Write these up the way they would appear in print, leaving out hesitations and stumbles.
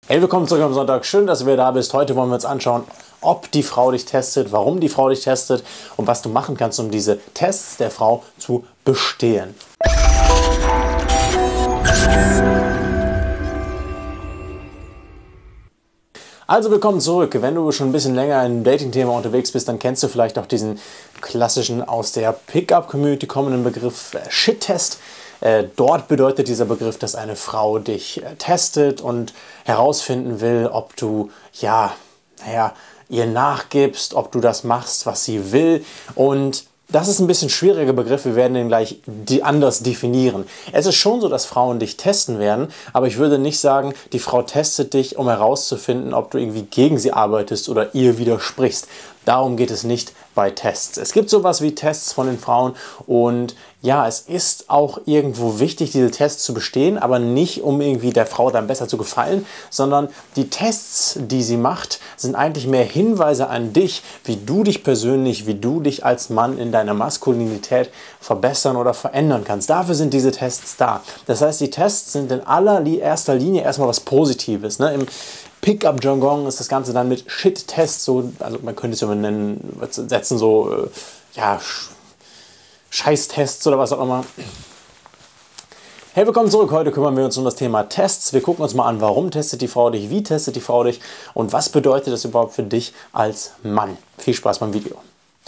Hey, willkommen zurück am Sonntag. Schön, dass du wieder da bist. Heute wollen wir uns anschauen, ob die Frau dich testet, warum die Frau dich testet und was du machen kannst, um diese Tests der Frau zu bestehen. Also willkommen zurück. Wenn du schon ein bisschen länger im Dating-Thema unterwegs bist, dann kennst du vielleicht auch diesen klassischen aus der Pickup-Community kommenden Begriff Shit-Test. Dort bedeutet dieser Begriff, dass eine Frau dich testet und herausfinden will, ob du ihr nachgibst, ob du das machst, was sie will. Und das ist ein bisschen schwieriger Begriff, wir werden den gleich anders definieren. Es ist schon so, dass Frauen dich testen werden, aber ich würde nicht sagen, die Frau testet dich, um herauszufinden, ob du irgendwie gegen sie arbeitest oder ihr widersprichst. Darum geht es nicht bei Tests. Es gibt sowas wie Tests von den Frauen und ja, es ist auch irgendwo wichtig, diese Tests zu bestehen, aber nicht, um irgendwie der Frau dann besser zu gefallen, sondern die Tests, die sie macht, sind eigentlich mehr Hinweise an dich, wie du dich persönlich, wie du dich als Mann in deiner Maskulinität verbessern oder verändern kannst. Dafür sind diese Tests da. Das heißt, die Tests sind in allererster Linie erstmal was Positives. Ne? Im Pickup-Jargon ist das Ganze dann mit Shit-Test, so, also man könnte es ja mal nennen, setzen so, Scheißtests oder was auch immer. Hey, willkommen zurück. Heute kümmern wir uns um das Thema Tests. Wir gucken uns mal an, warum testet die Frau dich, wie testet die Frau dich und was bedeutet das überhaupt für dich als Mann. Viel Spaß beim Video.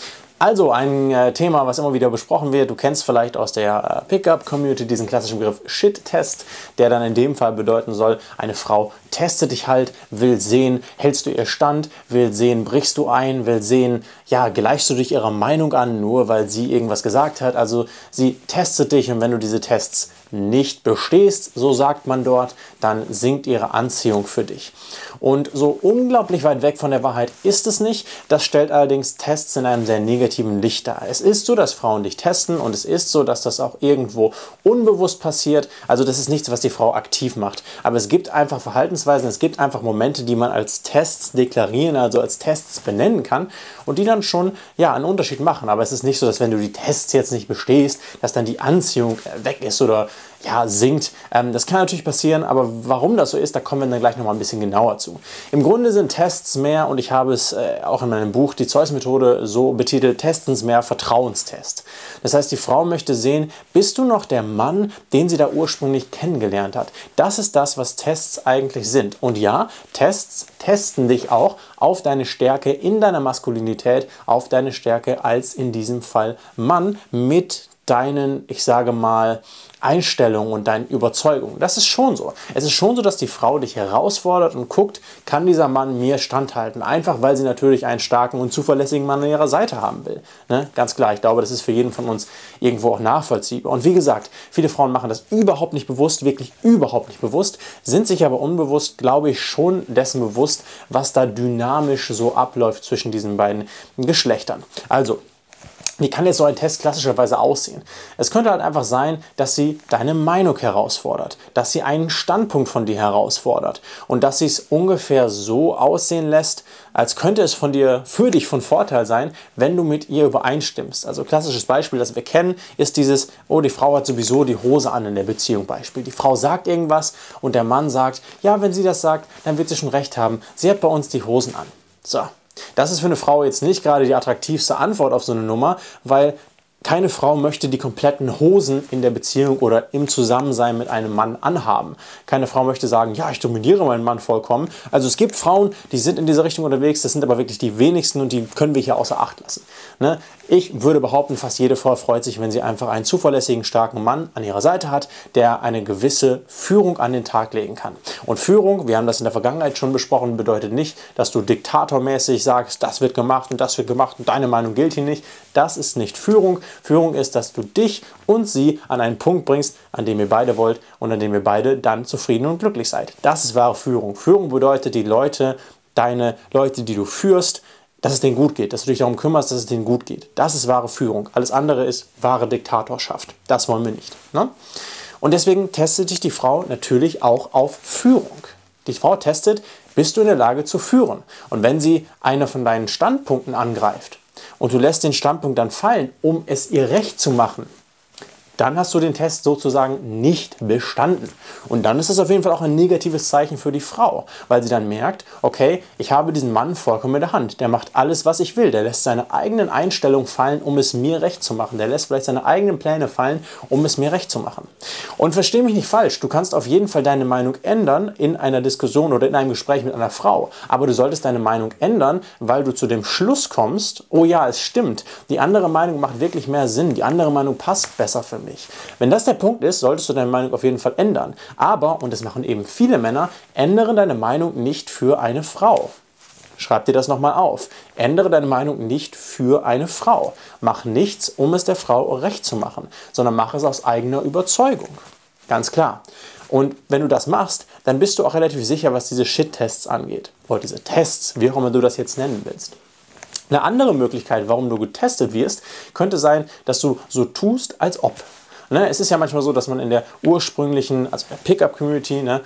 Also ein Thema, was immer wieder besprochen wird. Du kennst vielleicht aus der Pickup-Community diesen klassischen Begriff Shit-Test, der dann in dem Fall bedeuten soll, eine Frau testet dich halt, will sehen, hältst du ihr Stand, will sehen, brichst du ein, will sehen, ja, gleichst du dich ihrer Meinung an, nur weil sie irgendwas gesagt hat. Also sie testet dich und wenn du diese Tests nicht bestehst, so sagt man dort, dann sinkt ihre Anziehung für dich. Und so unglaublich weit weg von der Wahrheit ist es nicht. Das stellt allerdings Tests in einem sehr negativen Licht dar. Es ist so, dass Frauen dich testen und es ist so, dass das auch irgendwo unbewusst passiert. Also das ist nichts, was die Frau aktiv macht. Aber es gibt einfach Verhaltensweisen, es gibt einfach Momente, die man als Tests deklarieren, also als Tests benennen kann und die dann schon ja, einen Unterschied machen. Aber es ist nicht so, dass wenn du die Tests jetzt nicht bestehst, dass dann die Anziehung weg ist oder ja, sinkt. Das kann natürlich passieren, aber warum das so ist, da kommen wir dann gleich nochmal ein bisschen genauer zu. Im Grunde sind Tests mehr, und ich habe es auch in meinem Buch Die Zeus-Methode so betitelt, Testens mehr Vertrauenstest. Das heißt, die Frau möchte sehen, bist du noch der Mann, den sie da ursprünglich kennengelernt hat? Das ist das, was Tests eigentlich sind. Und ja, Tests testen dich auch auf deine Stärke in deiner Maskulinität, auf deine Stärke als in diesem Fall Mann mit deinen, ich sage mal, Einstellungen und deinen Überzeugungen. Das ist schon so. Es ist schon so, dass die Frau dich herausfordert und guckt, kann dieser Mann mir standhalten? Einfach, weil sie natürlich einen starken und zuverlässigen Mann an ihrer Seite haben will. Ne? Ganz klar, ich glaube, das ist für jeden von uns irgendwo auch nachvollziehbar. Und wie gesagt, viele Frauen machen das überhaupt nicht bewusst, wirklich überhaupt nicht bewusst, sind sich aber unbewusst, glaube ich, schon dessen bewusst, was da dynamisch so abläuft zwischen diesen beiden Geschlechtern. Also, wie kann jetzt so ein Test klassischerweise aussehen? Es könnte halt einfach sein, dass sie deine Meinung herausfordert, dass sie einen Standpunkt von dir herausfordert und dass sie es ungefähr so aussehen lässt, als könnte es für dich von Vorteil sein, wenn du mit ihr übereinstimmst. Also klassisches Beispiel, das wir kennen, ist dieses, oh, die Frau hat sowieso die Hose an in der Beziehung Beispiel. Die Frau sagt irgendwas und der Mann sagt, ja, wenn sie das sagt, dann wird sie schon recht haben. Sie hat bei uns die Hosen an. So. Das ist für eine Frau jetzt nicht gerade die attraktivste Antwort auf so eine Nummer, weil keine Frau möchte die kompletten Hosen in der Beziehung oder im Zusammensein mit einem Mann anhaben. Keine Frau möchte sagen, ja, ich dominiere meinen Mann vollkommen. Also es gibt Frauen, die sind in dieser Richtung unterwegs, das sind aber wirklich die wenigsten und die können wir hier außer Acht lassen. Ne? Ich würde behaupten, fast jede Frau freut sich, wenn sie einfach einen zuverlässigen, starken Mann an ihrer Seite hat, der eine gewisse Führung an den Tag legen kann. Und Führung, wir haben das in der Vergangenheit schon besprochen, bedeutet nicht, dass du diktatormäßig sagst, das wird gemacht und deine Meinung gilt hier nicht. Das ist nicht Führung. Führung ist, dass du dich und sie an einen Punkt bringst, an dem ihr beide wollt und an dem ihr beide dann zufrieden und glücklich seid. Das ist wahre Führung. Führung bedeutet, die Leute, deine Leute, die du führst, dass es denen gut geht, dass du dich darum kümmerst, dass es denen gut geht. Das ist wahre Führung. Alles andere ist wahre Diktatorschaft. Das wollen wir nicht. Ne? Und deswegen testet dich die Frau natürlich auch auf Führung. Die Frau testet, bist du in der Lage zu führen. Und wenn sie eine von deinen Standpunkten angreift und du lässt den Standpunkt dann fallen, um es ihr recht zu machen, dann hast du den Test sozusagen nicht bestanden. Und dann ist es auf jeden Fall auch ein negatives Zeichen für die Frau, weil sie dann merkt, okay, ich habe diesen Mann vollkommen in der Hand. Der macht alles, was ich will. Der lässt seine eigenen Einstellungen fallen, um es mir recht zu machen. Der lässt vielleicht seine eigenen Pläne fallen, um es mir recht zu machen. Und versteh mich nicht falsch, du kannst auf jeden Fall deine Meinung ändern in einer Diskussion oder in einem Gespräch mit einer Frau. Aber du solltest deine Meinung ändern, weil du zu dem Schluss kommst, oh ja, es stimmt, die andere Meinung macht wirklich mehr Sinn, die andere Meinung passt besser für mich. Wenn das der Punkt ist, solltest du deine Meinung auf jeden Fall ändern. Aber, und das machen eben viele Männer, ändere deine Meinung nicht für eine Frau. Schreib dir das nochmal auf. Ändere deine Meinung nicht für eine Frau. Mach nichts, um es der Frau recht zu machen, sondern mach es aus eigener Überzeugung. Ganz klar. Und wenn du das machst, dann bist du auch relativ sicher, was diese Shit-Tests angeht. Oder diese Tests, wie auch immer du das jetzt nennen willst. Eine andere Möglichkeit, warum du getestet wirst, könnte sein, dass du so tust, als ob. Ne? Es ist ja manchmal so, dass man in der ursprünglichen, also der Pickup-Community, ne,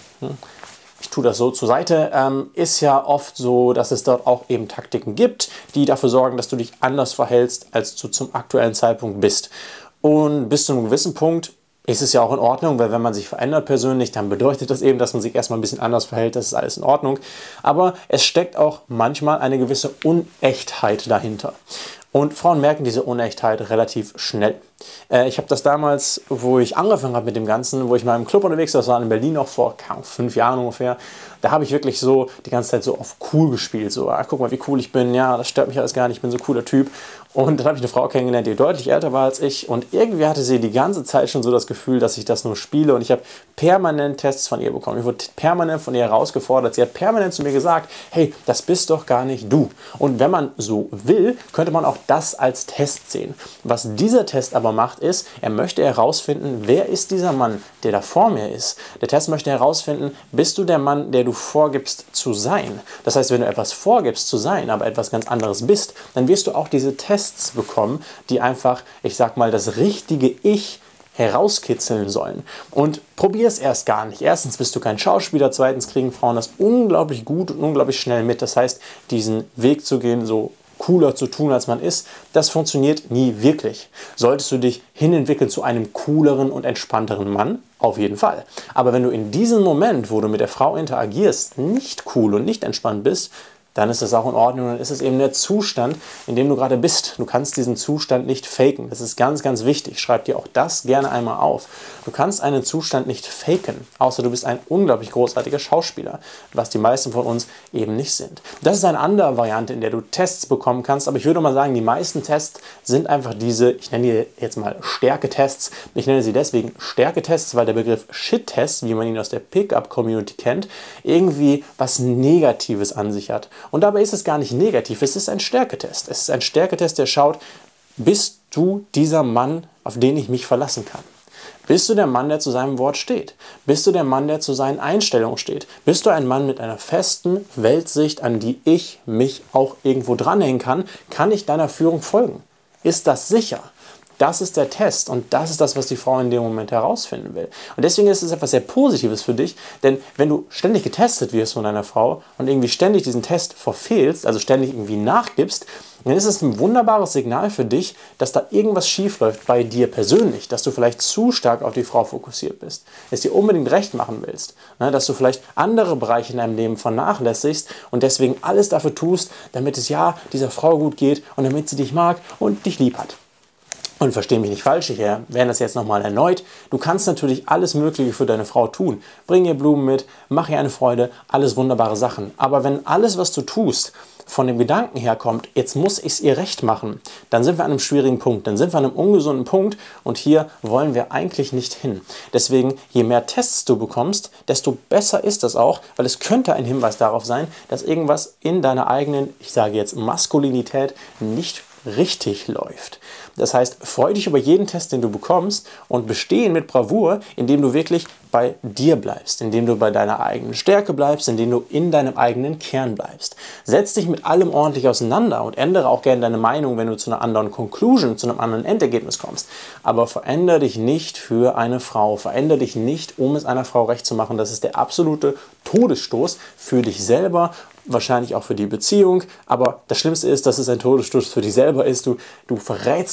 ich tue das so zur Seite, ist ja oft so, dass es dort auch eben Taktiken gibt, die dafür sorgen, dass du dich anders verhältst, als du zum aktuellen Zeitpunkt bist. Und bis zu einem gewissen Punkt ist es ja auch in Ordnung, weil wenn man sich verändert persönlich, dann bedeutet das eben, dass man sich erstmal ein bisschen anders verhält, das ist alles in Ordnung. Aber es steckt auch manchmal eine gewisse Unechtheit dahinter. Und Frauen merken diese Unechtheit relativ schnell. Ich habe das damals, wo ich angefangen habe mit dem Ganzen, wo ich mal im Club unterwegs war, das war in Berlin noch vor 5 Jahren ungefähr, da habe ich wirklich so die ganze Zeit so auf cool gespielt. So, guck mal, wie cool ich bin, ja, das stört mich alles gar nicht, ich bin so ein cooler Typ. Und dann habe ich eine Frau kennengelernt, die deutlich älter war als ich. Und irgendwie hatte sie die ganze Zeit schon so das Gefühl, dass ich das nur spiele. Und ich habe permanent Tests von ihr bekommen. Ich wurde permanent von ihr herausgefordert. Sie hat permanent zu mir gesagt, hey, das bist doch gar nicht du. Und wenn man so will, könnte man auch das als Test sehen. Was dieser Test aber macht, ist, er möchte herausfinden, wer ist dieser Mann, der da vor mir ist. Der Test möchte herausfinden, bist du der Mann, der du vorgibst zu sein. Das heißt, wenn du etwas vorgibst zu sein, aber etwas ganz anderes bist, dann wirst du auch diese Tests bekommen, die einfach, ich sag mal, das richtige Ich herauskitzeln sollen. Und probier es erst gar nicht. Erstens bist du kein Schauspieler, zweitens kriegen Frauen das unglaublich gut und unglaublich schnell mit. Das heißt, diesen Weg zu gehen, so cooler zu tun, als man ist, das funktioniert nie wirklich. Solltest du dich hinentwickeln zu einem cooleren und entspannteren Mann? Auf jeden Fall. Aber wenn du in diesem Moment, wo du mit der Frau interagierst, nicht cool und nicht entspannt bist, dann ist das auch in Ordnung. Dann ist es eben der Zustand, in dem du gerade bist. Du kannst diesen Zustand nicht faken. Das ist ganz, ganz wichtig. Schreib dir auch das gerne einmal auf. Du kannst einen Zustand nicht faken, außer du bist ein unglaublich großartiger Schauspieler, was die meisten von uns eben nicht sind. Das ist eine andere Variante, in der du Tests bekommen kannst. Aber ich würde mal sagen, die meisten Tests sind einfach diese, ich nenne die jetzt mal Stärketests. Ich nenne sie deswegen Stärketests, weil der Begriff Shit-Test, wie man ihn aus der Pickup-Community kennt, irgendwie was Negatives an sich hat. Und dabei ist es gar nicht negativ, es ist ein Stärketest. Es ist ein Stärketest, der schaut, bist du dieser Mann, auf den ich mich verlassen kann? Bist du der Mann, der zu seinem Wort steht? Bist du der Mann, der zu seinen Einstellungen steht? Bist du ein Mann mit einer festen Weltsicht, an die ich mich auch irgendwo dranhängen kann? Kann ich deiner Führung folgen? Ist das sicher? Das ist der Test und das ist das, was die Frau in dem Moment herausfinden will. Und deswegen ist es etwas sehr Positives für dich, denn wenn du ständig getestet wirst von deiner Frau und irgendwie ständig diesen Test verfehlst, also ständig irgendwie nachgibst, dann ist es ein wunderbares Signal für dich, dass da irgendwas schief läuft bei dir persönlich, dass du vielleicht zu stark auf die Frau fokussiert bist, es dir unbedingt recht machen willst, dass du vielleicht andere Bereiche in deinem Leben vernachlässigst und deswegen alles dafür tust, damit es ja dieser Frau gut geht und damit sie dich mag und dich lieb hat. Und verstehe mich nicht falsch, ich erwähne das jetzt nochmal erneut. Du kannst natürlich alles Mögliche für deine Frau tun. Bring ihr Blumen mit, mach ihr eine Freude, alles wunderbare Sachen. Aber wenn alles, was du tust, von dem Gedanken herkommt, jetzt muss ich es ihr recht machen, dann sind wir an einem schwierigen Punkt, dann sind wir an einem ungesunden Punkt und hier wollen wir eigentlich nicht hin. Deswegen, je mehr Tests du bekommst, desto besser ist das auch, weil es könnte ein Hinweis darauf sein, dass irgendwas in deiner eigenen, ich sage jetzt Maskulinität, nicht richtig läuft. Das heißt, freu dich über jeden Test, den du bekommst und besteh ihn mit Bravour, indem du wirklich bei dir bleibst, indem du bei deiner eigenen Stärke bleibst, indem du in deinem eigenen Kern bleibst. Setz dich mit allem ordentlich auseinander und ändere auch gerne deine Meinung, wenn du zu einer anderen Conclusion, zu einem anderen Endergebnis kommst. Aber verändere dich nicht für eine Frau, verändere dich nicht, um es einer Frau recht zu machen. Das ist der absolute Todesstoß für dich selber, wahrscheinlich auch für die Beziehung, aber das Schlimmste ist, dass es ein Todesstoß für dich selber ist. Du verrätst dich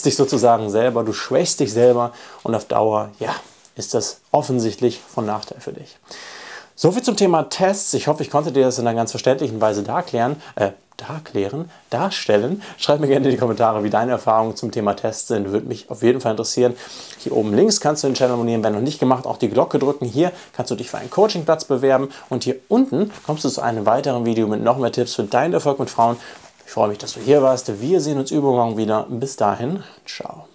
dich sozusagen selber, du schwächst dich selber und auf Dauer, ja, ist das offensichtlich von Nachteil für dich. Soviel zum Thema Tests. Ich hoffe, ich konnte dir das in einer ganz verständlichen Weise darstellen. Schreib mir gerne in die Kommentare, wie deine Erfahrungen zum Thema Tests sind. Würde mich auf jeden Fall interessieren. Hier oben links kannst du den Channel abonnieren. Wenn noch nicht gemacht, auch die Glocke drücken. Hier kannst du dich für einen Coachingplatz bewerben. Und hier unten kommst du zu einem weiteren Video mit noch mehr Tipps für deinen Erfolg mit Frauen. Ich freue mich, dass du hier warst. Wir sehen uns übermorgen wieder. Bis dahin, ciao.